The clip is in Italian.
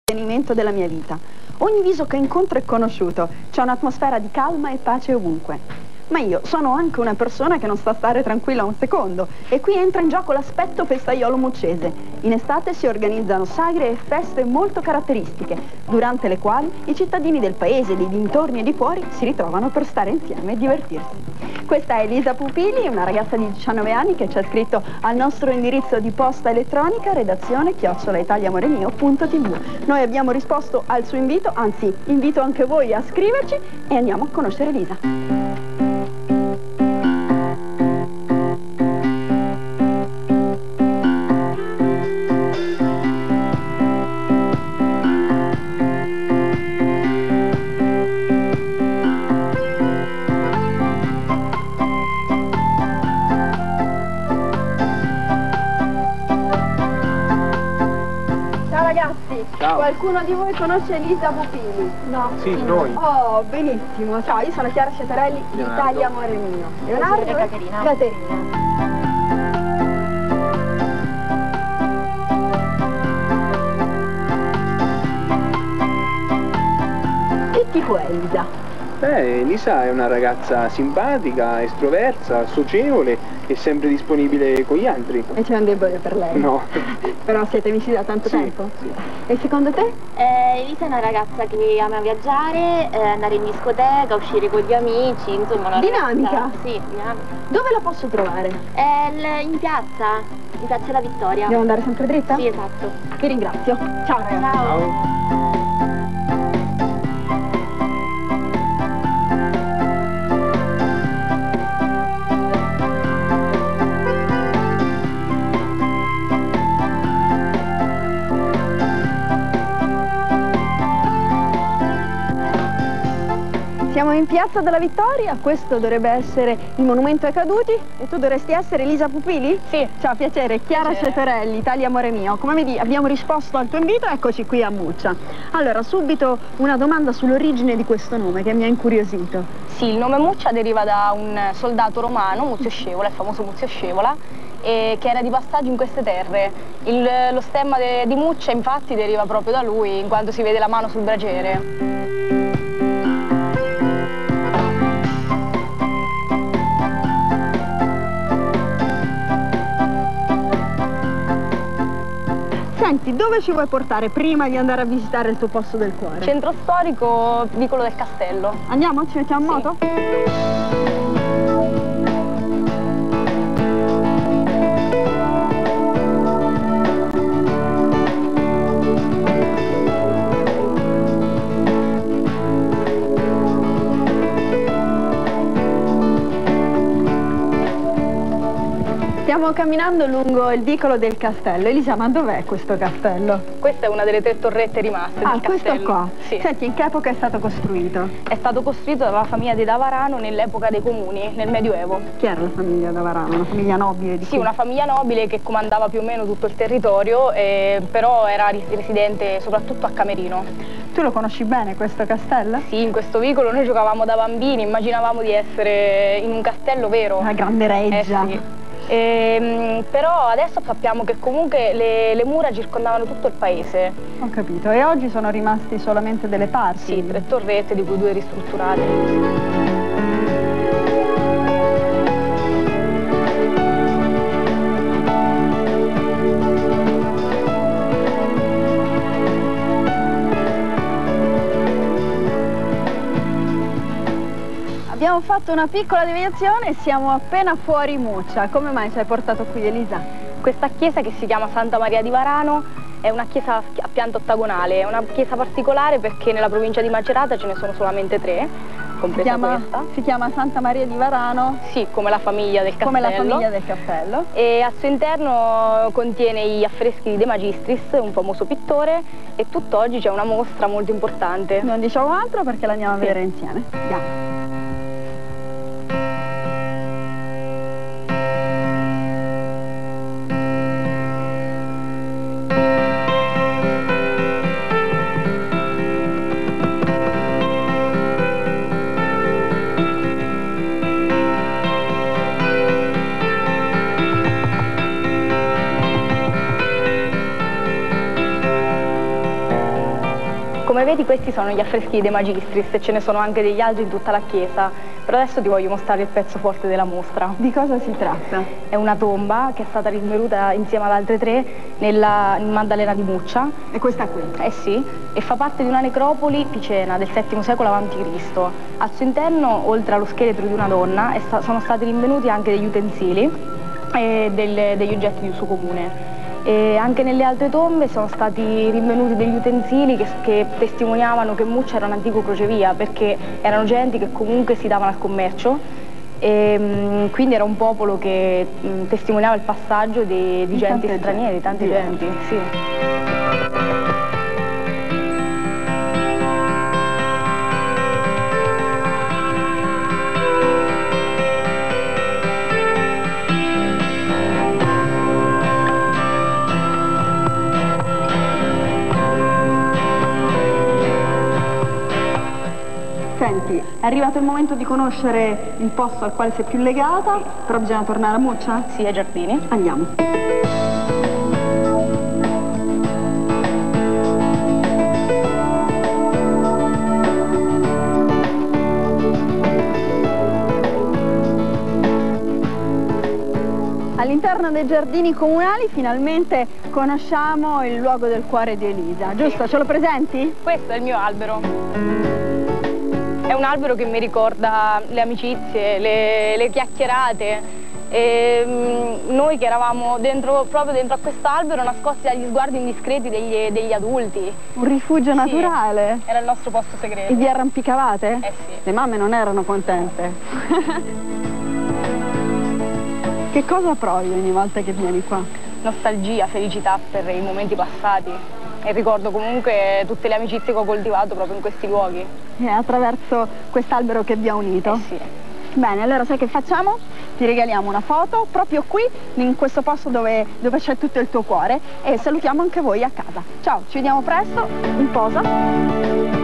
l'avvenimento della mia vita. Ogni viso che incontro è conosciuto, c'è un'atmosfera di calma e pace ovunque. Ma io sono anche una persona che non sta a stare tranquilla un secondo e qui entra in gioco l'aspetto festaiolo muccese. In estate si organizzano sagre e feste molto caratteristiche, durante le quali i cittadini del paese, dei dintorni e di fuori si ritrovano per stare insieme e divertirsi. Questa è Elisa Pupili, una ragazza di 19 anni che ci ha scritto al nostro indirizzo di posta elettronica redazione@italiamorenio.tv. Noi abbiamo risposto al suo invito, anzi invito anche voi a scriverci e andiamo a conoscere Elisa. Ragazzi, ciao. Qualcuno di voi conosce Elisa Pupili? No? Sì, noi. Oh, benissimo. Ciao, io sono Chiara Cetarelli di Italia Amore Mio. Leonardo e Caterina. Che tipo è Elisa? Elisa è una ragazza simpatica, estroversa, socievole e sempre disponibile con gli altri. E c'è un debole per lei? No. Però siete amici da tanto tempo? Sì. E secondo te? Elisa è una ragazza che ama viaggiare, andare in discoteca, uscire con gli amici, insomma una Dinamica? ragazza, sì, dinamica. Dove la posso trovare? In piazza La Vittoria. Devo andare sempre dritta? Sì, esatto. Vi ringrazio. Ciao ragazzi. Ciao. Siamo in Piazza della Vittoria, questo dovrebbe essere il monumento ai caduti e tu dovresti essere Elisa Pupili? Sì. Ciao, piacere, Chiara Cetarelli, Italia Amore Mio. Come vedi abbiamo risposto al tuo invito, eccoci qui a Muccia. Allora, subito una domanda sull'origine di questo nome che mi ha incuriosito. Sì, il nome Muccia deriva da un soldato romano, Muzio Scevola, il famoso Muzio Scevola, che era di passaggio in queste terre. Lo stemma di Muccia infatti deriva proprio da lui, in quanto si vede la mano sul braciere. Senti, dove ci vuoi portare prima di andare a visitare il tuo posto del cuore? Centro storico, Vicolo del Castello. Andiamo? Ci mettiamo in moto? Stiamo camminando lungo il vicolo del castello. Elisa, ma dov'è questo castello? Questa è una delle 3 torrette rimaste del questo castello. qua? Sì. Senti, in che epoca è stato costruito? È stato costruito dalla famiglia di Davarano nell'epoca dei comuni, nel Medioevo. Chi era la famiglia Davarano? Una famiglia nobile di Sì, qui? una famiglia nobile che comandava più o meno tutto il territorio, però era residente soprattutto a Camerino. Tu lo conosci bene questo castello? Sì, in questo vicolo noi giocavamo da bambini, immaginavamo di essere in un castello vero. Una grande reggia. Sì. Però adesso sappiamo che comunque le mura circondavano tutto il paese. Ho capito. E oggi sono rimasti solamente delle parti? Sì, 3 torrette, di cui 2 ristrutturate. Abbiamo fatto una piccola deviazione e siamo appena fuori Muccia. Come mai ci hai portato qui, Elisa? Questa chiesa, che si chiama Santa Maria di Varano, è una chiesa a pianta ottagonale. È una chiesa particolare perché nella provincia di Macerata ce ne sono solamente 3, compresa questa. Si chiama Santa Maria di Varano? Sì, come la famiglia del castello. Come la famiglia del castello. E al suo interno contiene gli affreschi di De Magistris, un famoso pittore, e tutt'oggi c'è una mostra molto importante. Non diciamo altro perché la andiamo a vedere insieme. Andiamo. Come vedi questi sono gli affreschi De Magistris e ce ne sono anche degli altri in tutta la chiesa, però adesso ti voglio mostrare il pezzo forte della mostra. Di cosa si tratta? È una tomba che è stata rinvenuta insieme ad altre 3 nella Maddalena di Muccia. E questa qui? Eh sì, e fa parte di una necropoli picena del VII secolo a.C. Al suo interno, oltre allo scheletro di una donna, sono stati rinvenuti anche degli utensili e degli oggetti di uso comune. E anche nelle altre tombe sono stati rinvenuti degli utensili che testimoniavano che Muccia era un antico crocevia, perché erano genti che comunque si davano al commercio e quindi era un popolo che testimoniava il passaggio di genti straniere, di tante genti. Sì. Senti, è arrivato il momento di conoscere il posto al quale sei più legata, però bisogna tornare a Muccia? Sì, ai giardini. Andiamo. All'interno dei giardini comunali finalmente conosciamo il luogo del cuore di Elisa, giusto? Ce lo presenti? Questo è il mio albero. È un albero che mi ricorda le amicizie, le chiacchierate. E, noi che eravamo proprio dentro a quest'albero, nascosti dagli sguardi indiscreti degli adulti. Un rifugio naturale? Era il nostro posto segreto. E vi arrampicavate? Eh sì. Le mamme non erano contente. Che cosa provi ogni volta che vieni qua? Nostalgia, felicità per i momenti passati. E ricordo comunque tutte le amicizie che ho coltivato proprio in questi luoghi. Attraverso quest'albero che vi ha unito? Eh sì. Bene, allora sai che facciamo? Ti regaliamo una foto proprio qui, in questo posto dove c'è tutto il tuo cuore, e salutiamo anche voi a casa. Ciao, ci vediamo presto, in posa.